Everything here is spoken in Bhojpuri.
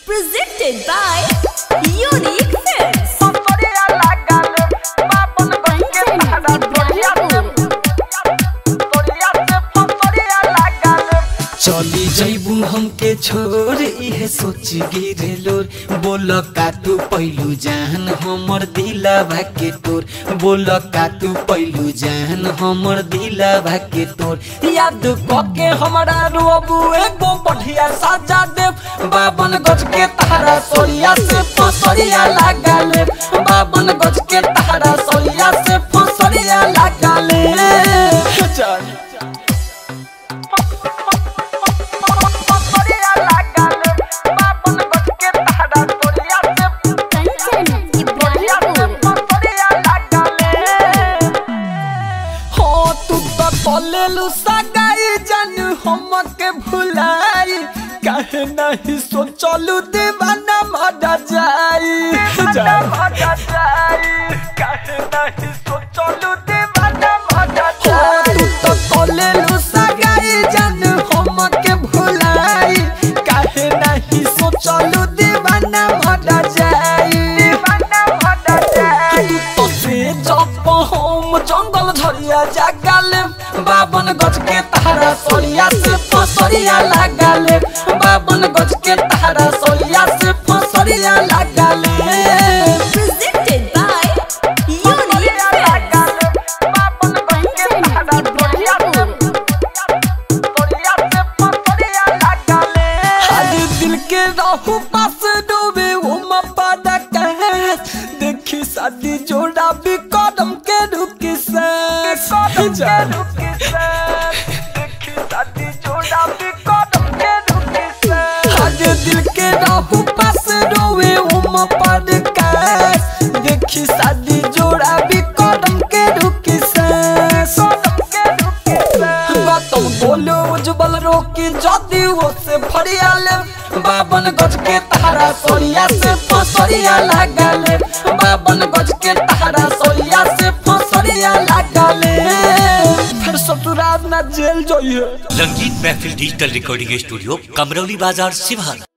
Presented by Unique Films. चली जैबू हमके छोड़ इहे सोच गिरेलोर बोल का तू पहलू जान हमर दिलवा के तोर बोल का तू पहलू जान हमर दिलवा के तोर याद के हमरा रोबू एगो बढ़िया साजा देव 52 गज के तारा सोरिया से फसरिया लगा ले 52 गज के तारा सोरिया से फसरिया लगा ले लेलू सगाई जानू हमके भुलाई काहे नहीं सोचलू दीवाना मर जाई काहे नहीं सोचलू दीवाना मर जाई तो लेलू सगाई जानू हमके भुलाई काहे नहीं सोचलू दीवाना मर जाई तो से जब हम जंगल झरिया जागल 52 गज के तारा सोरिया से फसरिया लगा ले 52 गज के तारा सोरिया से फसरिया लगा ले Presented by Unique Films. दिल के रहू पास डूबे उमा पादा कहे देखी शादी जोड़ा भी कदम के रुकी से दिल के रहू पास रोवे उमा पर देखी शादी जोड़ा भी कदम के रुकी से तुम बोलो उज्जवल रोकी जदी वो से फरिया ले 52 गज के तारा सोरिया से फसरिया लगा ले 52 गज के तारा सोरिया से फसरिया लगा ले फिर ससुराल ना जेल जाइए। रंगीत महफिल डिजिटल रिकॉर्डिंग स्टूडियो कमरौली बाजार सिवान।